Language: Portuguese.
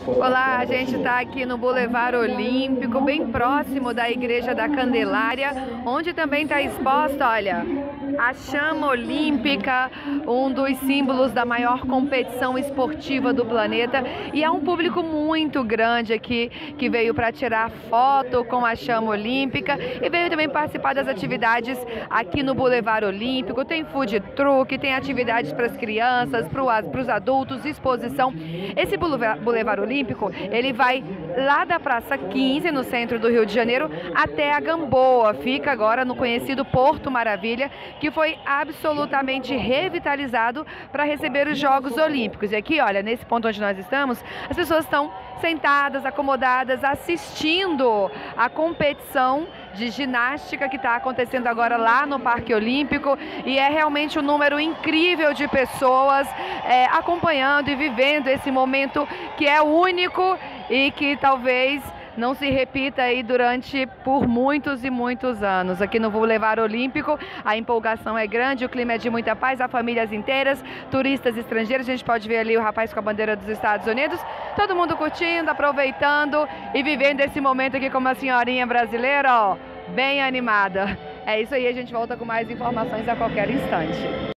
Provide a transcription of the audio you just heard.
Olá, a gente está aqui no Boulevard Olímpico, bem próximo da Igreja da Candelária, onde também está exposta, olha, a chama olímpica, um dos símbolos da maior competição esportiva do planeta. E há um público muito grande aqui que veio para tirar foto com a chama olímpica e veio também participar das atividades aqui no Boulevard Olímpico. Tem food truck, tem atividades para as crianças, para os adultos, exposição. Esse Boulevard Olímpico, ele vai lá da Praça 15, no centro do Rio de Janeiro, até a Gamboa. Fica agora no conhecido Porto Maravilha, que foi absolutamente revitalizado para receber os Jogos Olímpicos. E aqui, olha, nesse ponto onde nós estamos, as pessoas estão sentadas, acomodadas, assistindo a competição de ginástica que está acontecendo agora lá no Parque Olímpico, e é realmente um número incrível de pessoas acompanhando e vivendo esse momento que é único e que talvez não se repita aí por muitos e muitos anos. Aqui no Boulevard Olímpico, a empolgação é grande, o clima é de muita paz, há famílias inteiras, turistas estrangeiros. A gente pode ver ali o rapaz com a bandeira dos Estados Unidos, todo mundo curtindo, aproveitando e vivendo esse momento aqui como uma senhorinha brasileira, ó, bem animada. É isso aí, a gente volta com mais informações a qualquer instante.